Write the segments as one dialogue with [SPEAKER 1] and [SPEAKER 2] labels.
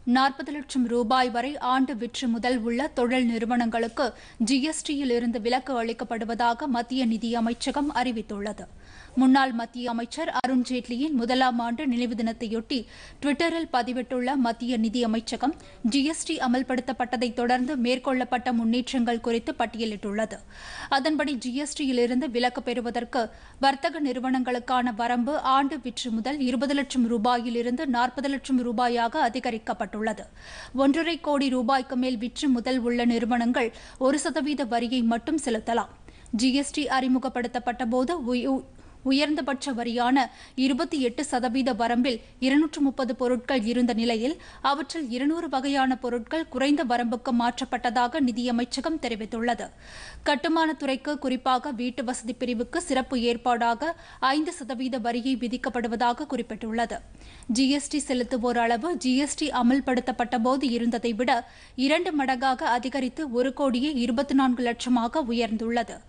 [SPEAKER 1] 40 லட்சம் ரூபாய் வரை ஆண்டு விற்றுமுதல் உள்ள தொழில் நிறுவனங்களுக்கு ஜிஎஸ்டியில் இருந்து விலக்கு அளிக்கப்படுவதாக மத்திய நிதி அமைச்சகம் அறிவித்துள்ளது. முன்னாள் மத்திய அமைச்சர் அருண்ஜேட்லியின் முதலாம் ஆண்டு நினைவு தினத்தையொட்டி டுவிட்டரில் பதிவிட்டுள்ள மத்திய நிதி அமைச்சகம் ஜிஎஸ்டி அமல்படுத்தப்பட்டதைத் தொடர்ந்து மேற்கொள்ளப்பட்ட முன்னேற்றங்கள் குறித்து பட்டியலிட்டுள்ளது. அதன்படி ஜிஎஸ்டியிலிருந்து விலக்கு பெறுவதற்கு வர்த்தக நிறுவனங்களுக்கான வரம்பு ஆண்டு விற்றுமுதல் 20 லட்சம் ரூபாயிலிருந்து 40 லட்சம் ரூபாயாக அதிகரிக்கப்பட்டுள்ளது. 1,50 கோடி ரூபாய்க்கு மேல் விற்று முதல் உள்ள நிறுவனங்கள் 1% வரியை மட்டும் செலுத்தலாம். ஜிஎஸ்டி அறிமுகப்படுத்தப்பட்ட போது உயர்ந்தபட்ச வரியான 28% வரம்பில் 230 பொருட்கள் இருந்த நிலையில் அவற்றில் 200 வகையான பொருட்கள் குறைந்த வரம்புக்கு மாற்றப்பட்டதாக நிதியமைச்சகம் தெரிவித்துள்ளது. கட்டுமானத்துறைக்கு, குறிப்பாக வீட்டு வசதி பிரிவுக்கு சிறப்பு ஏற்பாடாக 5% வரியை விதிக்கப்படுவதாக குறிப்பிட்டுள்ளது. ஜிஎஸ்டி செலுத்துவோர் அளவு ஜிஎஸ்டி அமல்படுத்தப்பட்ட போது இருந்ததை விட 2 மடங்காக அதிகரித்து 1,24 லட்சமாக உயர்ந்துள்ளது.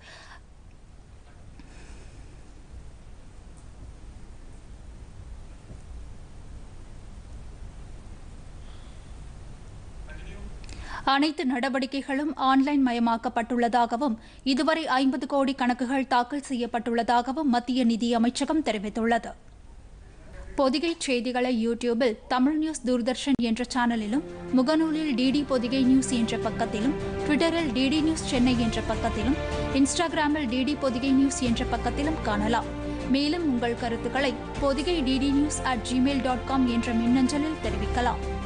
[SPEAKER 1] அனைத்து நடவடிக்கைகளும் ஆன்லைன் மயமாக்கப்பட்டுள்ளதாகவும் இதுவரை 50 கோடி கணக்குகள் தாக்கல் செய்யப்பட்டுள்ளதாகவும் மத்திய நிதி அமைச்சகம் தெரிவித்துள்ளது. பொதிகை செய்திகளை யூடியூபில் தமிழ் நியூஸ் தூர்தர்ஷன் என்ற சேனலிலும், முகநூலில் டிடி பொதிகை நியூஸ் என்ற பக்கத்திலும், ட்விட்டரில் டிடி நியூஸ் சென்னை என்ற பக்கத்திலும், இன்ஸ்டாகிராமில் டிடி பொதிகை நியூஸ் என்ற பக்கத்திலும் காணலாம். மேலும் உங்கள் கருத்துக்களை பொதிகை ddnews@gmail.com என்ற மின்னஞ்சலில் தெரிவிக்கலாம்.